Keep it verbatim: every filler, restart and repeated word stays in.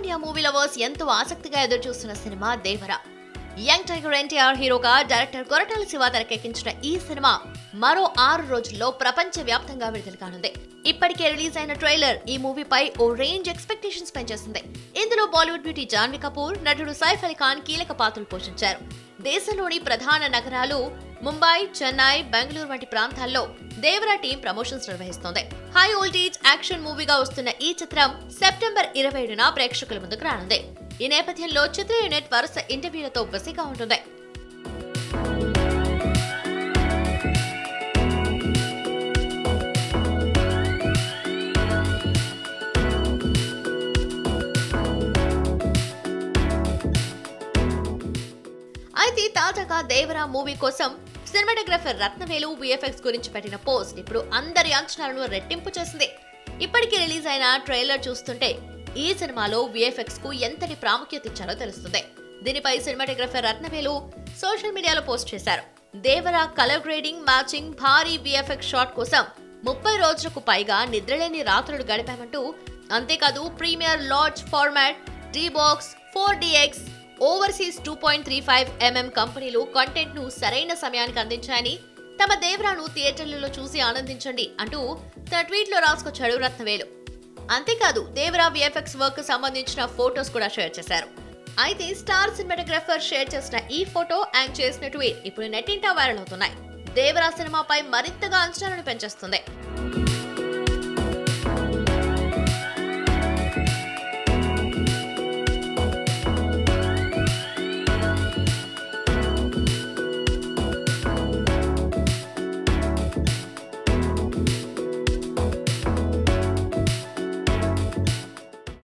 India movie lovers ఎంతో ఆసక్తిగా ఎదురుచూస్తున్న cinema Devara. Young tiger NTR హీరోగా డైరెక్టర్ కొరటాల శివ తెరకెక్కించిన ఈ సినిమా మరో ఆరు రోజుల్లో ప్రపంచ వ్యాప్తంగా విడుదల కానుంది. ఇప్పటికే రిలీజ్ అయిన ట్రైలర్ ఈ మూవీపై ఓ రేంజ్ ఎక్స్పెక్టేషన్స్ పెంచేసింది. ఇందులో బాలీవుడ్ బ్యూటీ జాన్వీ కపూర్, నటుడు సైఫ్ అలీ ఖాన్ కీలక పాత్రలు పోషించారు. దేశంలోని ప్రధాన నగరాలు ముంబై, చెన్నై, బెంగళూరు వంటి ప్రాంతాల్లో దేవరా టీం ప్రమోషన్స్ నిర్వహిస్తోంది. హై వోల్టేజ్ యాక్షన్ మూవీగా వస్తున్న ఈ చిత్రం సెప్టెంబర్ ఇరవై ఏడున ప్రేక్షకుల ముందుకు రానుంది. ఈ నేపథ్యంలో చిత్ర యూనిట్ వరుస ఇంటర్వ్యూలతో బిజీగా ఉంటుంది. అయితే తాజాగా దేవరా మూవీ కోసం సినిమాటోగ్రఫర్ రత్నవేలు విఎఫ్ఎక్స్ గురించి పెట్టిన పోస్ట్ ఇప్పుడు అందరి అంచనాలను రెట్టింపు చేసింది. ఇప్పటికే రిలీజ్ అయిన ట్రైలర్ చూస్తుంటే ఈ సినిమాలో విఎఫ్ఎక్స్ కు ఎంతటి ప్రాముఖ్యత ఇచ్చారో తెలుస్తుంది. దీనిపై సినిమాటోగ్రఫర్ రత్నవేలు సోషల్ మీడియాలో పోస్ట్ చేశారు. దేవరా కలర్ గ్రేడింగ్, మ్యాచింగ్, భారీ విఎఫ్ఎక్స్ షాట్ కోసం ముప్పై రోజులకు పైగా నిద్రలేని రాత్రులు గడిపామంటూ, అంతేకాదు premier large format, D box, four DX, overseas two point three five MM companies content ను సరైన సమయానికి అందించాయని, తమ దేవరాను థియేటర్లలో చూసి ఆనందించండి అంటూ తన ట్వీట్ లో రాసుకొచ్చాడు రత్నవేలు. అంతేకాదు దేవరా విఎఫ్ఎక్స్ వర్క్ కు సంబంధించిన ఫోటోస్ కూడా షేర్ చేశారు. అయితే స్టార్ సినిమాటోగ్రఫర్ షేర్ చేసిన ఈ ఫోటో అండ్ చేసిన ట్వీట్ ఇప్పుడు నెట్టింటా వైరల్ అవుతున్నాయి. దేవరా సినిమాపై మరింతగా అంచనాలను పెంచేస్తుంది.